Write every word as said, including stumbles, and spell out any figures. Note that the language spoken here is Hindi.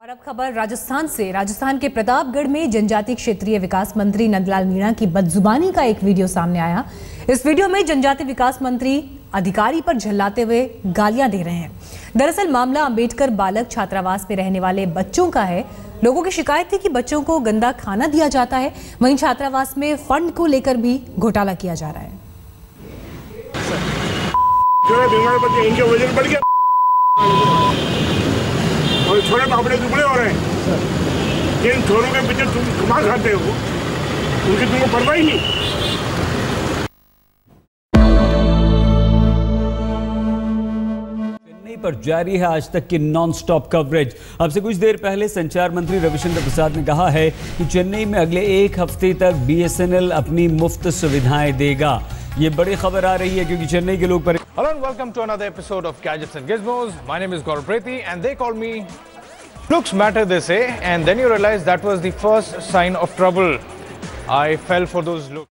और अब खबर राजस्थान से। राजस्थान के प्रतापगढ़ में जनजातीय क्षेत्रीय विकास मंत्री नंदलाल मीणा की बदजुबानी का एक वीडियो सामने आया। इस वीडियो में जनजातीय विकास मंत्री अधिकारी पर झल्लाते हुए गालियां दे रहे हैं। दरअसल मामला अंबेडकर बालक छात्रावास में रहने वाले बच्चों का है। लोगों की शिकायत थी कि बच्चों को गंदा खाना दिया जाता है, वहीं छात्रावास में फंड को लेकर भी घोटाला किया जा रहा है। बीमार बच्चे इनके वजन बढ़ गया और छोटे पापड़े दुबले हो रहे हैं। जिन छोरों के पीछे तुम कमा खाते हो उनकी तुमको परवाह ही नहीं। चेन्नई पर जारी है आज तक की नॉन स्टॉप कवरेज। अब से कुछ देर पहले संचार मंत्री रविशंकर प्रसाद ने कहा है कि चेन्नई में अगले एक हफ्ते तक बीएसएनएल अपनी मुफ्त सुविधाएं देगा। ये बड़ी खबर आ रही है क्योंकि चेन्नई के लोग पर Hello and welcome to another episode of Gadgets and Gizmos. My name is Gaurav Prethi and they call me Looks Matter, they say, and then you realize that was the first sign of trouble. I fell for those looks.